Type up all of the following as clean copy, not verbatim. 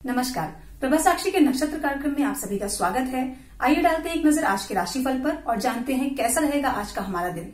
नमस्कार, प्रभा साक्षी के नक्षत्र कार्यक्रम में आप सभी का स्वागत है। आइए डालते हैं एक नजर आज के राशिफल पर और जानते हैं कैसा रहेगा आज का हमारा दिन।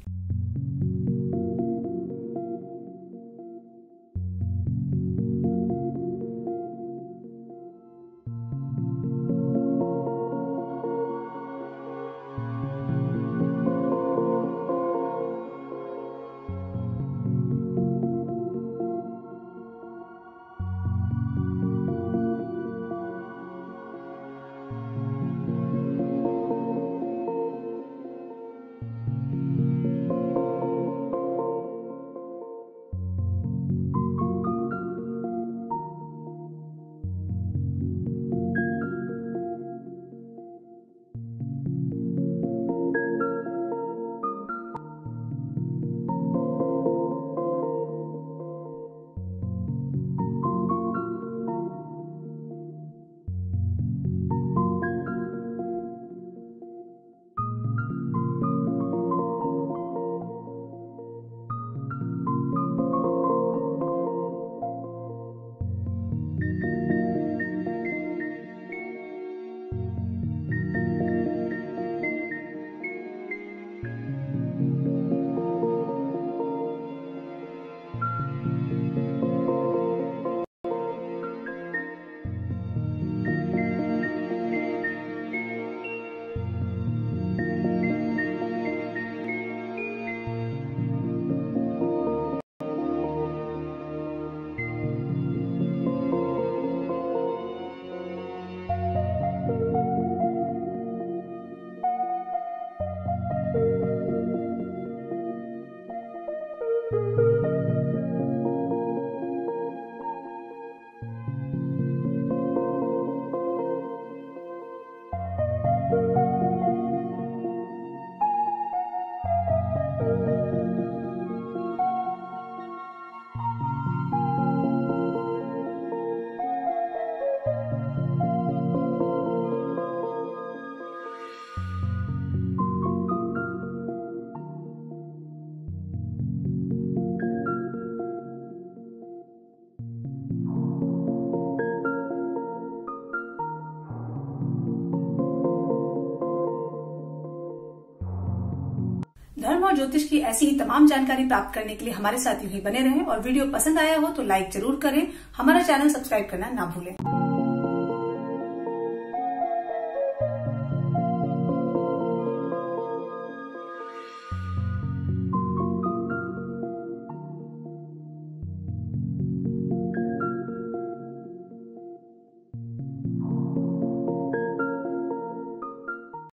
धर्म और ज्योतिष की ऐसी ही तमाम जानकारी प्राप्त करने के लिए हमारे साथ यूं ही बने रहें और वीडियो पसंद आया हो तो लाइक जरूर करें। हमारा चैनल सब्सक्राइब करना ना भूलें।